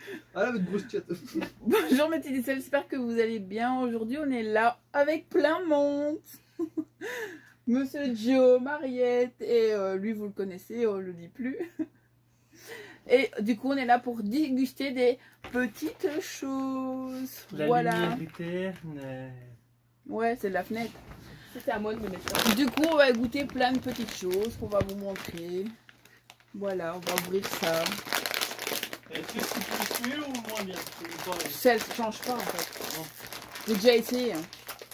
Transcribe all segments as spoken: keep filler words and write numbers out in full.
Ah là, votre grosse chatte. Bonjour mes petits, j'espère que vous allez bien. Aujourd'hui, on est là avec plein de monde. Monsieur Joe, Mariette, et euh, lui, vous le connaissez, on le dit plus. Et du coup, on est là pour déguster des petites choses. La voilà. lumière éternelle. Ouais, c'est de la fenêtre. C'était à moi de me mettre ça. Du coup, on va goûter plein de petites choses qu'on va vous montrer. Voilà, on va ouvrir ça. Est-ce que c'est plus mieux ou moins bien? Ça ne change pas en fait. Non. J'ai déjà essayé. Hein.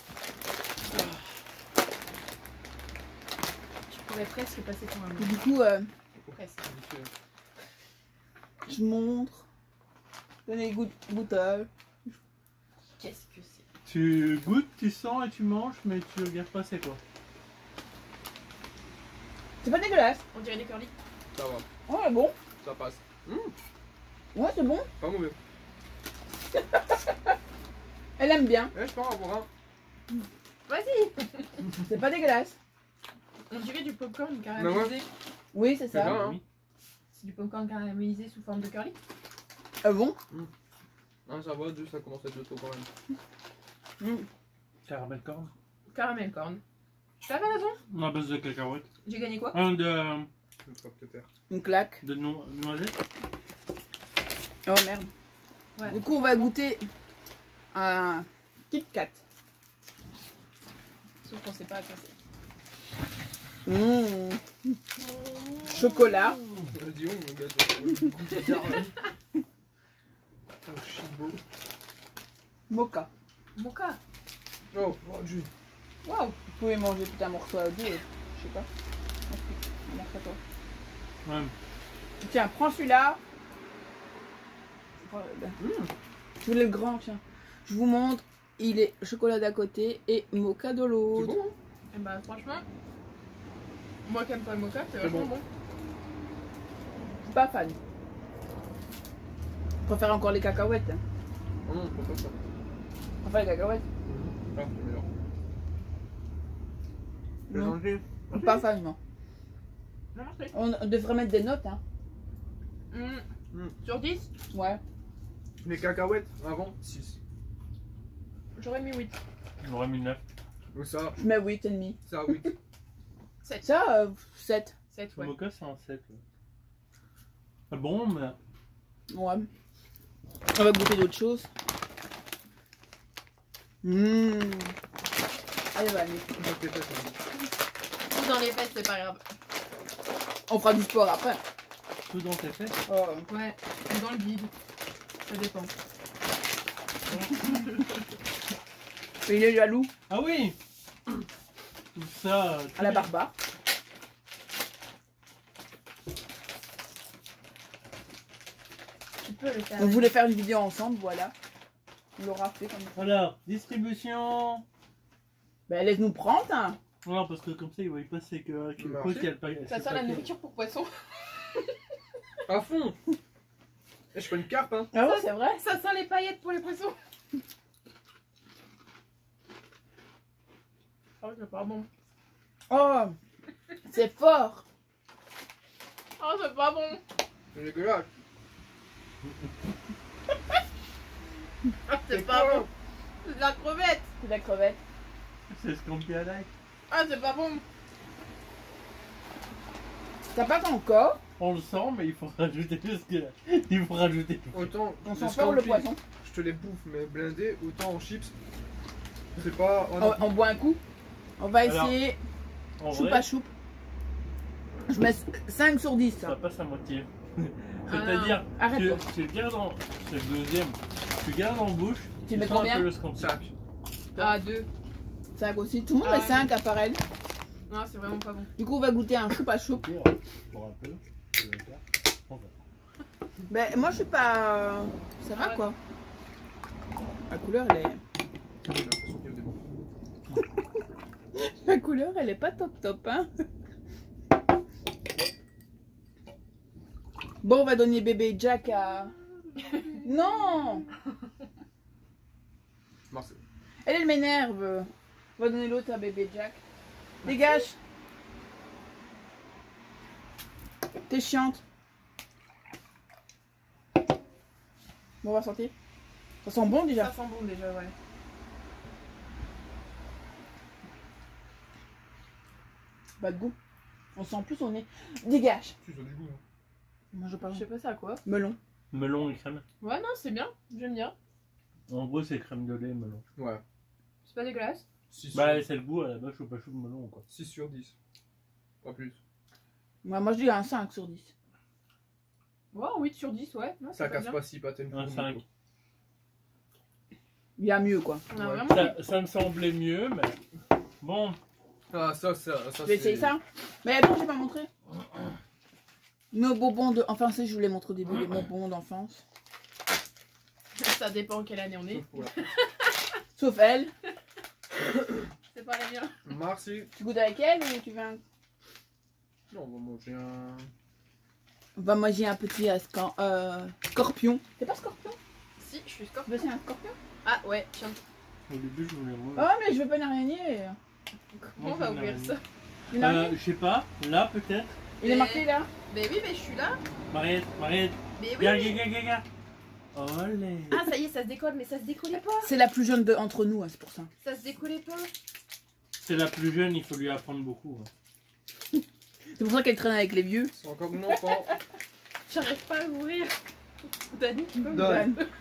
Je pourrais presque passer pour un mot. Du coup, euh, Presque. je montre. Donnez les goût goûtage. Qu'est-ce que c'est? Tu goûtes, tu sens et tu manges, mais tu regardes pas c'est quoi. C'est pas dégueulasse. On dirait des curly. Ça va, Ouais, bon. ça passe. Mmh, Ouais, c'est bon. pas mauvais. Elle aime bien. Eh, je pars en voir un. Vas-y. C'est pas dégueulasse. On dirait du popcorn Bah caramélisé. Oui, c'est C'est ça. bien, hein. Oui. C'est du popcorn caramélisé sous forme de curly. Ah bon? Ah, ça va, deux, ça commence à être le taux quand même. Mm. Caramel corn. Caramel corn. T'avais raison. On a base de cacahuètes. J'ai gagné quoi? Un de, Je crois que t'es Une claque. de no noisettes. Oh merde. Ouais. Du coup, on va goûter un Kit Kat. Sauf qu'on sait pas à quoi c'est. Mmh. Chocolat. Dis donc, mon gars. Oh, chibo. Mocha. Mocha. Oh, oh, Dieu. Waouh. Vous pouvez manger tout un morceau à deux. Je sais pas. Un morceau à toi. Ouais. Tiens, prends celui-là. Mmh. Je voulais le grand, tiens. Je vous montre. Il est chocolat d'un côté et mocha de C'est l'autre. bon, hein? Et bah franchement, moi qui aime pas le mocha, c'est C'est vachement bon. bon. Je suis pas fan. Je préfère encore les cacahuètes. Hein. Oh non, je prends pas ça. Je préfère les cacahuètes. Ah, c'est meilleur. Non. Mélanger. Je suis pas fan, non. Non, merci. On devrait mettre des notes, hein. Mmh. Mmh. Sur dix, Ouais. Les cacahuètes, avant, six. j'aurais mis huit. J'aurais mis neuf. Donc ça, Je mets huit et demi. ça, oui. sept. Ça, euh, sept. sept, Le ouais. mocha c'est un sept. Ouais. Ah bon, mais Ouais. On va goûter d'autres choses. Mmh. Allez, va aller. Donc, t'es fait, ça. Tout dans les fesses, c'est pas grave. On fera du sport après. tout dans tes fesses. Oh. Ouais, ou dans le vide. Ça dépend. Il est jaloux Ah oui. Tout ça. euh, à la barbare. Tu peux le faire. On voulait faire une vidéo ensemble, voilà. On l'aura fait comme ça. Alors, distribution. Ben laisse-nous prendre, hein. Non, parce que comme ça, il va y passer que. que Bah, quoi si. qu'il y a le paquet- Ça ce sent la paquet. nourriture pour poisson. À fond. Eh, je fais une carpe, hein. Ah ouais, c'est vrai. Ça sent les paillettes pour les poissons. Oh, c'est pas bon. Oh, c'est fort. Oh, c'est pas bon. C'est dégueulasse. Ah, c'est pas quoi bon. C'est de la crevette. C'est de la crevette. C'est ce qu'on dit à l'ail. Ah, c'est pas bon. T'as pas encore. On le sent, mais il faut rajouter parce que il faut rajouter. Autant, On les sent fort le scampi, poisson. je te les bouffe, mais blindés, autant en chips. C'est pas. Oh, On, non. on boit un coup. On va Alors, essayer En choupe vrai, à choupe. Je mets cinq sur dix. ça passe à moitié. Ah, C'est-à-dire, arrête-toi. tu, tu gardes en. C'est le deuxième. Tu gardes en bouche. Tu mets sens un combien? peu le scampi. Sac. Ah, deux. cinq aussi. Tout le monde Ah, met cinq à part elle. Non, c'est vraiment pas bon. Du coup, on va goûter un choupe à choupe. Pour un peu. je vais faire. On va. Ben, moi, je suis pas. Ça va Ah ouais. quoi. La couleur, elle est. J'ai l'impression qu'il y a des bons. La couleur, elle est pas top top, hein. Bon, on va donner bébé Jack à. Non. Marcel. Elle, elle m'énerve. On va donner l'autre à bébé Jack. Dégage. T'es chiante. Bon, on va sentir. Ça sent bon déjà. Ça sent bon déjà, ouais. Pas de goût. On sent plus au nez. Dégage. Tu as du goût. Hein. Moi je parle. Je sais pas ça à quoi. Melon. Melon et crème. Ouais, non, c'est bien. J'aime bien. En gros, c'est crème de lait et melon. Ouais. C'est pas dégueulasse. six Bah, sur... c'est le goût à la base, choupa chou de melon quoi. six sur dix. Pas plus. Ouais, moi je dis un cinq sur dix. Ouais, huit sur dix, ouais. Non, Ça c'est casse bien. pas si pâté. Un cinq. Il y a mieux quoi. On a Ouais. vraiment. Ça, ça me semblait mieux, mais bon. Ah, ça, ça, ça. Je vais essayer ça. Mais attends, j'ai pas montré. Nos bonbons de. Enfin, c'est, je vous les montre au début, les bonbons d'enfance. Ça dépend quelle année on est. Voilà. Sauf elle. C'est pas la mienne. Merci. Tu goûtes avec elle ou tu veux un. Non, on va manger un. On va manger un petit euh, scan- euh, scorpion. C'est pas scorpion? Si, je suis Tu scorpion. veux c'est un scorpion? Ah ouais, tiens. Au début, je voulais Oh, moi. mais je veux pas une araignée. Comment on va ouvrir ça? Une Euh, araignée? je sais pas, là peut-être. Il est marqué là. Mais oui, mais je suis là. Mariette, Mariette. Mais oui. Regarde, mais- regarde, regarde, regarde. Olé. Ah, ça y est, ça se décolle, mais ça se décollait pas. C'est la plus jeune de, entre nous, hein, c'est pour ça. Ça se décollait pas. C'est la plus jeune, il faut lui apprendre beaucoup. hein. C'est pour ça qu'elle traîne avec les vieux. C'est encore mon enfant. J'arrive pas à l'ouvrir. Dani, tu peux me Donne. donner?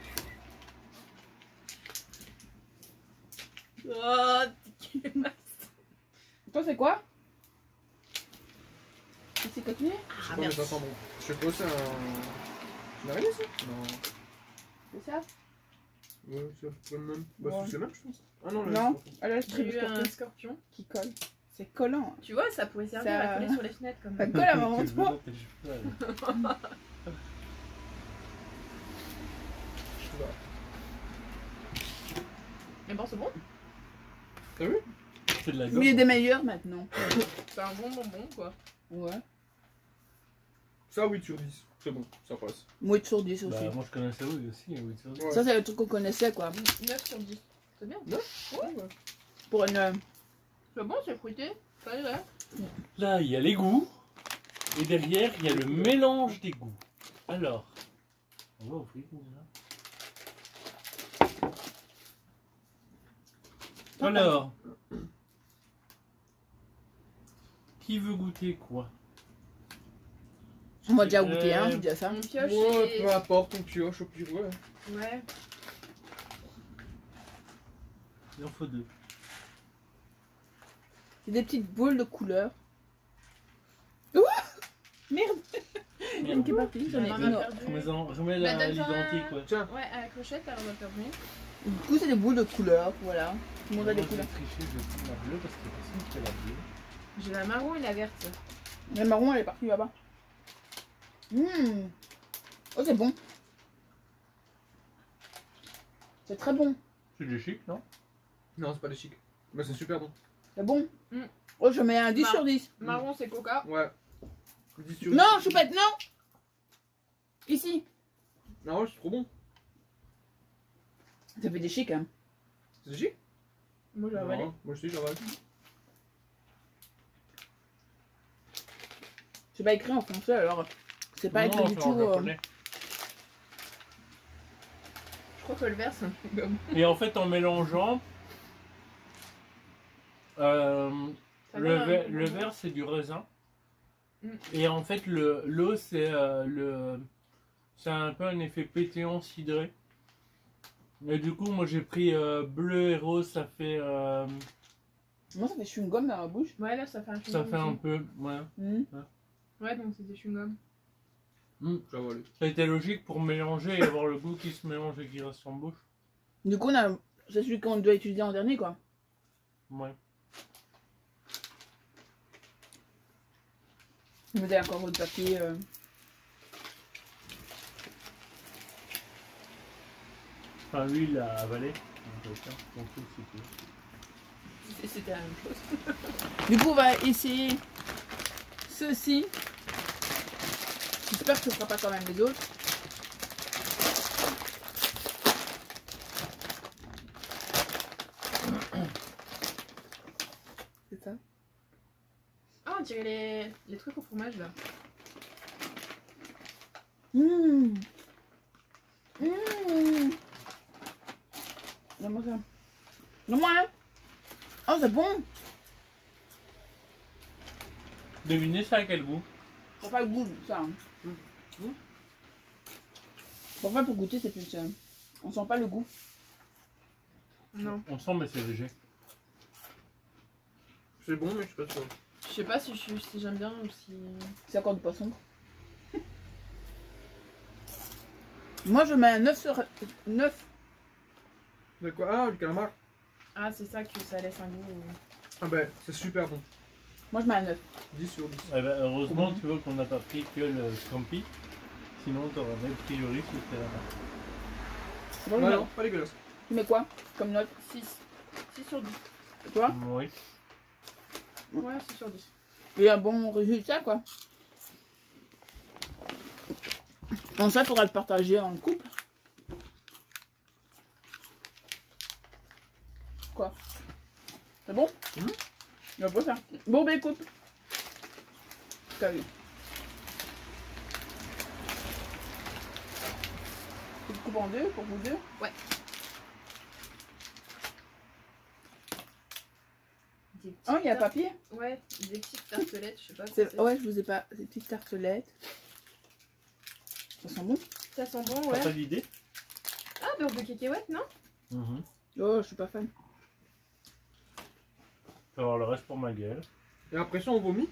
Oh, dégueulasse. Toi, c'est quoi? C'est continué? Je sais Ah pas, mais merde. ça sent bon. Je sais pas, c'est un. Une araignée ça? Non. C'est ça? Ouais, c'est pas le même. Bah, Ouais. c'est le même, je pense. Ah non, le Non. même. Elle a le J'ai strip eu un scorpion scorpion. qui colle. C'est collant. Tu vois, ça pourrait servir Ça- à coller sur les fenêtres comme Ça ça. colle à maman Tu le veux toi. dans tes cheveux, là. Mais bon, c'est bon. T'as vu? C'est de la Mais il est gomme. des meilleurs maintenant. C'est un bon bonbon, quoi. Ouais. Ça, huit sur dix. C'est bon, ça passe. Mouette sur dix aussi. Bah, moi je connaissais oui aussi, oui, sur dix. Ouais. Ça, c'est le truc qu'on connaissait quoi. neuf sur dix. C'est bien. Ouais, ouais. Pour une. euh, C'est bon, c'est fruité. Ça irait. Là, il y a les goûts. Et derrière, il y a le mélange des goûts. Alors, on va ouvrir là. Alors, qui veut goûter quoi? On va déjà goûter, hein, Euh, je dis à ça. On pioche Ouais, et... peu importe, on pioche, au pire, ouais. Ouais. Il en faut deux. C'est des petites boules de couleur. Ouah Merde. Il y en a une qui est partie, j'en ai On en une a autre. perdu. Remets-en- Remets Bah, la donne-en un. l'identique, ouais. Tiens, Ouais, à la clochette, alors on a perdu. Du coup, c'est des boules de couleur, voilà. Tout le monde a des Moi, je vais couleurs. tricher, je vais prendre la bleue parce que c'est possible qu'il y ait la bleue. J'ai la marron et la verte. La marron, elle est partie là-bas. Mmh. Oh, c'est bon. C'est très bon. C'est du chic, non? non, c'est pas des chics. Mais c'est super bon. C'est bon. Mm. Oh, je mets un dix Mar- sur dix. Marron, c'est coca. Ouais. dix sur Non, dix. choupette, non. Ici. Non, c'est trop bon. Ça fait des chics, hein. C'est des chics? Moi, j'ai avalé. Non, moi aussi, j'avale. C'est pas écrit en français, alors c'est pas Non, écrit du c'est en tout. euh, japonais. Je crois que le vert, c'est un peu comme. Et en fait, en mélangeant, euh, Ça le, donne un ver- goût le bon. vert c'est du raisin. Mm. Et en fait, le l'eau c'est euh, le, c'est un peu un effet pétillant cidré. Et du coup, moi j'ai pris euh, bleu et rose, ça fait, euh, Moi, ça fait chewing-gum dans la bouche. Ouais, là, ça fait un chewing-gum. ça fait un aussi. peu, ouais. Mmh. Ouais, donc c'est des chewing-gums. J'avale. Ça a été logique pour mélanger et avoir le goût qui se mélange et qui reste en bouche. Du coup, on a... c'est celui qu'on doit utiliser en dernier, quoi. Ouais. Vous avez encore votre papier. euh. Enfin, lui il a avalé. Donc, tiens, ton truc, c'est tout. C'était la même chose. Du coup, on va essayer ceci. J'espère que ce ne sera pas quand même les autres. C'est ça. Ah, on dirait les, les trucs au fromage là. Mmh. Mmh. Donne-moi ça. Donne-moi hein. Oh, c'est bon. Devinez ça à quel goût? Ça n'a pas le goût, ça. Hein. Mmh. Parfois, pour goûter, c'est plus... Euh, on sent pas le goût. Non. On sent, mais c'est léger. C'est bon, mais je suis pas sûr. Je sais pas si je- si j'aime bien ou si. C'est encore du poisson. Moi, je mets un neuf sur neuf. De quoi? Ah, du calamar. Ah, c'est ça que ça laisse un goût. euh. Ah ben, c'est super bon. Moi, je mets un neuf. dix sur dix. Eh ben, heureusement, tu vois qu'on n'a pas pris que le scampi. Sinon, t'aurais même priori que c'était là-bas. C'est bon, je Ah mets- non, pas dégueulasse. Tu mets quoi comme note? six. six sur dix. Et toi? Oui. Ouais, six sur dix. Et un bon résultat, quoi. Bon, ça, il faudra le partager en couple. Quoi? C'est bon? Mhm. Il va pas ça. Bon, ben écoute. T'as vu. Tu le coupes en deux pour vous deux? Ouais. Des petites Oh, il y a tar- papier? Ouais, des petites tartelettes, je sais pas. C'est- quoi c'est. Ouais, je vous ai pas. Ces petites tartelettes. Ça sent bon? Ça sent bon, T'as pas ouais. d'idée? Ah, beurre de cacahuète, non? Mhm. Oh, je suis pas fan. Tu vas avoir le reste pour ma gueule. Et après ça, on vomit.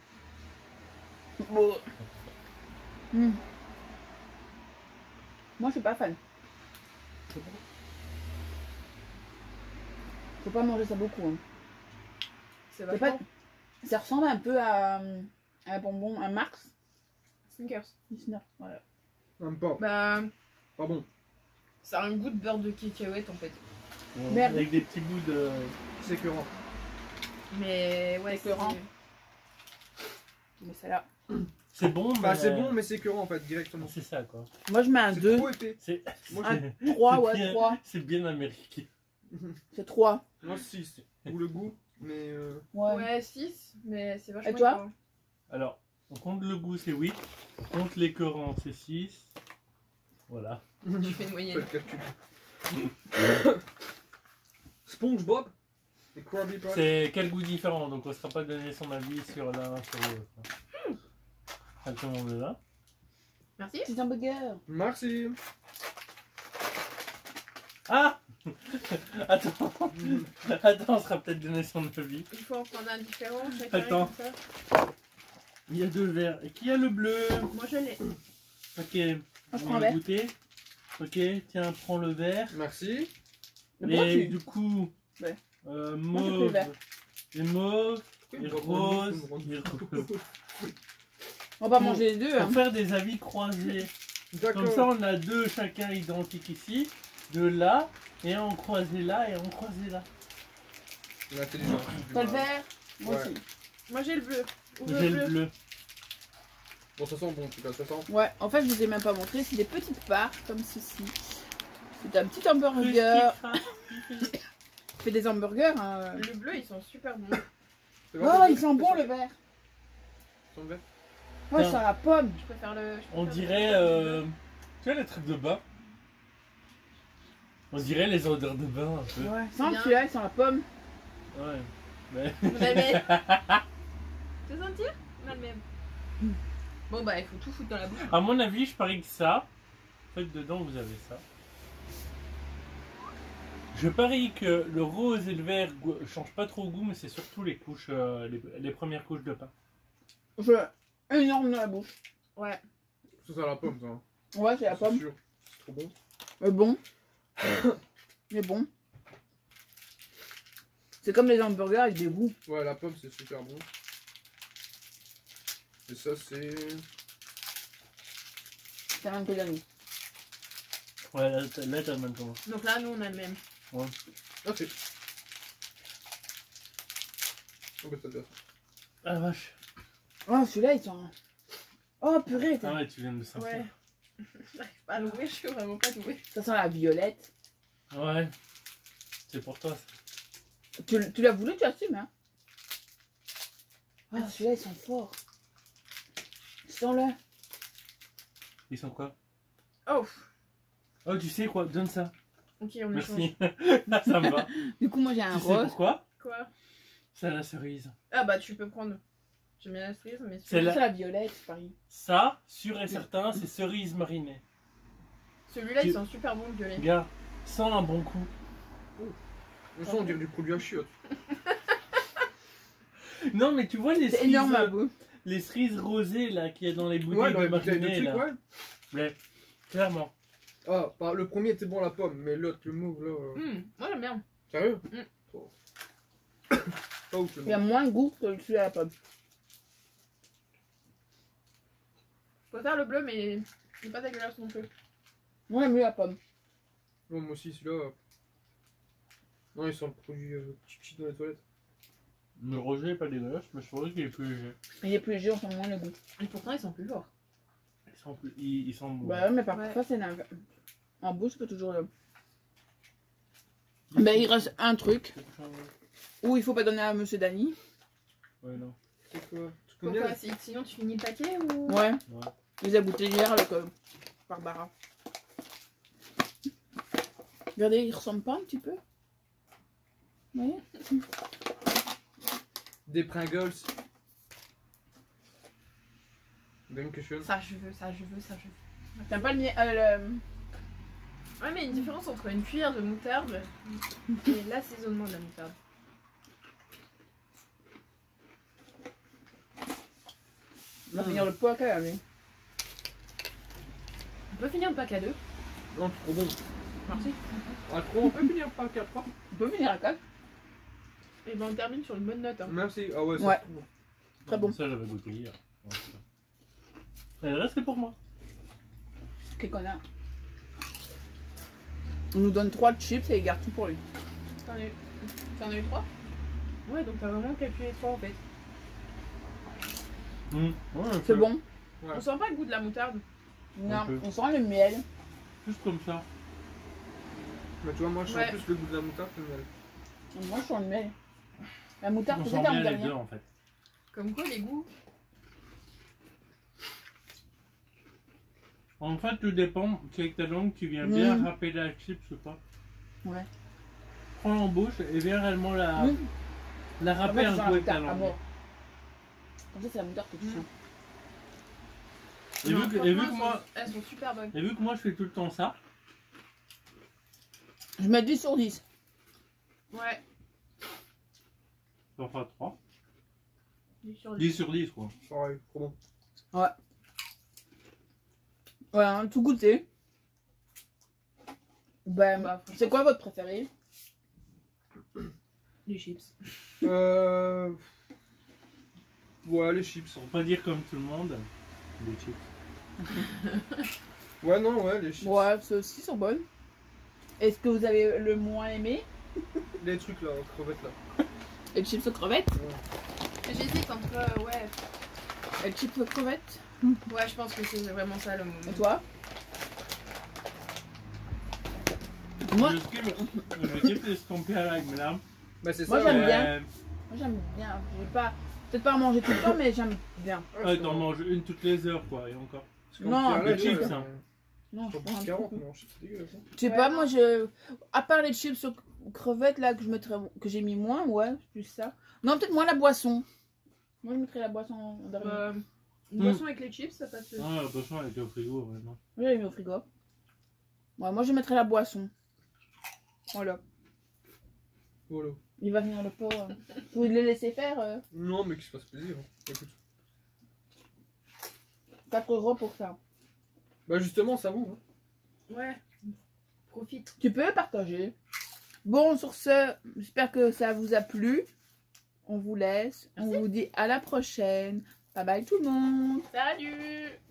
Bon. Hmm. Moi, je suis pas fan. Faut pas manger ça beaucoup. Hein. C'est C'est vachement. pas... Ça ressemble un peu à, euh, à un bonbon, un Mars. Snickers. Voilà. Même pas. Bah, Pas bon. ça a un goût de beurre de cacahuète en fait. Ouais, Merde. Avec des petits bouts de. C'est écœurant. Mais ouais, C'est écœurant. Mais ça là. C'est bon, mais. Bah, c'est bon, mais c'est écœurant en fait, directement. C'est ça, quoi. Moi, je mets un C'est deux. trop épais. C'est. Moi, Un c'est- trois, c'est ouais, bien- trois. C'est bien américain. C'est trois. Moi, six. Ou le goût, mais. Euh... Ouais. Ouais, six, mais c'est vachement. Et toi écœurant. Alors, on compte le goût, c'est huit. On compte l'écœurant, c'est six. Voilà. Tu fais une moyenne. Fais le calcul. SpongeBob et Krabby Patty. C'est quel goût différent, donc on ne sera pas donné son avis sur l'un sur l'autre. Ça tout le monde est là. Merci. C'est un burger. Merci. Ah Attends, attends, on sera peut-être donné son avis. Il faut en prendre un différent. Chacun Attends. comme ça. Il y a deux verres. Et qui a le bleu? Moi je l'ai. Ok. je on prends un va verre. goûter. Ok, tiens, prends le verre. Merci. Mais pourquoi Et tu- du coup, Ouais. euh, Moi, j'ai pris le mauve, vert. et mauve, Oui, et on va rose, prendre et une rose. On va pas Pour- manger les deux. Pour Hein. faire des avis croisés. Comme ça, D'accord. on a deux chacun identiques ici, deux là, et on croisé là, et on croisé là. On est intelligent. T'as le vert? Moi Ouais. aussi. Moi j'ai le bleu. Ouvre J'ai le le bleu. bleu. Bon, ça sent bon, en tout cas, ça sent. Ouais, en fait, je vous ai même pas montré. C'est des petites parts comme ceci. C'est un petit hamburger. Crispy, On fait des hamburgers. Hein. Le bleu, ils sont super bons. C'est vrai, Oh, ça il sent bon le vert. sent le vert. Ouais, Tiens. ça la pomme. Je préfère le. je On préfère le- dirait, euh... tu vois les trucs de bain. On dirait les odeurs de bain un peu. Ouais, C'est sans bien. celui-là, il sent la pomme. Ouais. Mais... On a le même. Tu veux sentir On a le même. Bon bah il faut tout foutre dans la bouche. À mon avis, je parie que ça, en fait, dedans vous avez ça. Je parie que le rose et le vert go- changent pas trop au goût, mais c'est surtout les couches, euh, les, les premières couches de pain. Je... Énorme dans la bouche. Ouais. Ça sent la pomme, ça. hein. Ouais, c'est la pomme. sûr. C'est trop bon. Mais bon. Mais bon. C'est comme les hamburgers avec des goûts. Ouais, la pomme, c'est super bon. Et ça, c'est. C'est un peu d'année. Ouais, là, t'as- là t'as le même temps. Donc là nous on a le même. Ouais. Ok. Oh, bah, ça doit. Ah la vache. Oh, celui-là, il sent. Oh, purée. Ah t'as- ouais, tu viens de le sentir. Ouais. J'arrive pas à l'ouvrir, je suis vraiment pas douée. Ça sent la violette. Ouais. C'est pour toi. ça. Tu, tu l'as voulu, tu assumes, hein. Ah, celui-là, ils sont forts. Sens-le. Ils sont quoi? Oh. Oh, tu sais quoi? Donne ça. Ok, on échange. Merci. Ça me va. Du coup, moi j'ai un Tu sais rose. pourquoi? Quoi? C'est la cerise. Ah bah tu peux prendre. J'aime bien la cerise, mais C'est C'est la- la violette, Paris. Ça, sûr et certain, c'est cerise marinée. celui-là Tu- ils sont super bons le violet. Gars, sans un bon coup. On sent, on dirait du produit à chiottes. Non, mais tu vois les C'est cerises, énorme à euh, bout. les cerises rosées là qu'il y a dans les bouteilles Ouais, dans de les bouteilles de marinée trucs, là. ouais. Ouais, clairement. Ah, bah, le premier était bon la pomme, mais l'autre, le mauve là. euh, Hum, moi j'aime bien. Sérieux Mm. Oh. Pas ouf le Il y a mauve. moins de goût que celui à la pomme. Je préfère le bleu, mais il n'est pas dégueulasse non plus. Moi j'aime mieux la pomme. Non, moi aussi, celui-là. euh, Non, il sent le produit euh, petit petit dans les toilettes. Le rosé est pas dégueulasse, mais je trouvais qu'il est plus léger. Il est plus léger, on sent moins le goût. Et pourtant ils sont plus lourds. Ils sont plus. Ils, ils sont bons. Bah ouais, mais parfois Ouais. c'est l'inverse. En bouche, c'est pas toujours le. Ben il reste un truc où il faut pas donner à Monsieur Dany. Ouais, non. C'est quoi? Truc au Pourquoi? miel. Si- Sinon tu finis le paquet ou. Ouais. Ouais. Il les a goûté hier avec euh, Barbara. Regardez, il ressemble pas un petit peu. Vous voyez? Des Pringles. Dankeschön. Ça je veux, ça je veux, ça je veux. T'aimes pas le, mie- euh, le... Ouais, mais il y a une différence entre une cuillère de moutarde et l'assaisonnement de la moutarde. On va finir le pot à quand même. lui. On peut finir le pack à deux. Non, trop bon. Merci. Ah, trop, on peut finir par quatre. On peut finir à quatre. Et ben on termine sur une bonne note. Hein. Merci. Ah ouais, c'est Ouais. trop bon. Très bon. Ça, j'avais goûté hier. Ouais, c'est ça. Et le reste, c'est pour moi. Quel connard. On nous donne trois chips et il garde tout pour lui. T'en as eu... T'en as eu trois? Ouais, donc t'as vraiment calculé trois en fait. Mmh. Ouais, un C'est peu. bon. Ouais. On sent pas le goût de la moutarde. Non, peu. on sent le miel. Juste comme ça. Mais tu vois, moi, je sens Ouais. plus le goût de la moutarde que le miel. Moi je sens le miel. La moutarde, On peut-être sent elle bien me dit les deux rien. en fait. Comme quoi les goûts. En fait, tout dépend. C'est avec ta langue, tu viens bien Mmh. râper la chips ou pas. Ouais. Prends en bouche et viens réellement la, Mmh. la En râper fait, un c'est peu la avec ta moutarde à langue. mort. Comme ça, c'est la moutarde que tu Mmh. sens. Et vu, Non, que, et vu franchement, que moi, elles sont- elles sont super bonnes. et vu que moi je fais tout le temps ça, Je mets dix sur dix. Ouais. j'en ferai trois. dix sur dix sur dix quoi. Pareil, trop bon. Voilà, hein, tout goûté. Ben, Bah, franchement, c'est quoi votre préféré? les chips. Euh. Ouais, les chips. Pour pas dire comme tout le monde, des chips. Ouais, non, ouais, les chips. Ouais, ceux aussi sont bonnes. Est-ce que vous avez le moins aimé? Les trucs là, crevettes là. Les chips aux crevettes? J'hésite entre. euh, ouais. Les chips aux crevettes? Ouais, je pense que c'est vraiment ça le moment. Et toi? Moi, Je skip, je skip les scampi à la là. Bah, c'est Moi, ça. j'aime ouais. bien. Euh, moi j'aime bien. Je vais pas, peut-être pas en manger tout le temps, mais j'aime bien. ouais, t'en manges une toutes les heures quoi, et encore. Parce qu'en Non, pierre, les là, chips, ouais, hein. Non, je Sur prends un quarante, peu. non, c'est dégueulasse. hein. Je sais Ouais, pas, non. moi je. À part les chips aux crevettes là que je mettrais, que j'ai mis moins, ouais, c'est plus ça. Non, peut-être moins la boisson. Moi je mettrais la boisson en dernier. Euh, une Mm. boisson avec les chips, ça passe. Ah, la poisson elle était au frigo vraiment. Je l'ai mis au frigo. Ouais, moi je mettrais la boisson. Voilà. Voilà. Il va venir le pot. euh. Vous le laisser faire euh, Non, mais qu'il se fasse plaisir. hein. Écoute. quatre euros pour ça. Bah, justement, ça vaut. Hein. Ouais. Profite. Tu peux partager. Bon, sur ce, j'espère que ça vous a plu. On vous laisse. On vous dit à la prochaine. Bye bye tout le monde. Salut!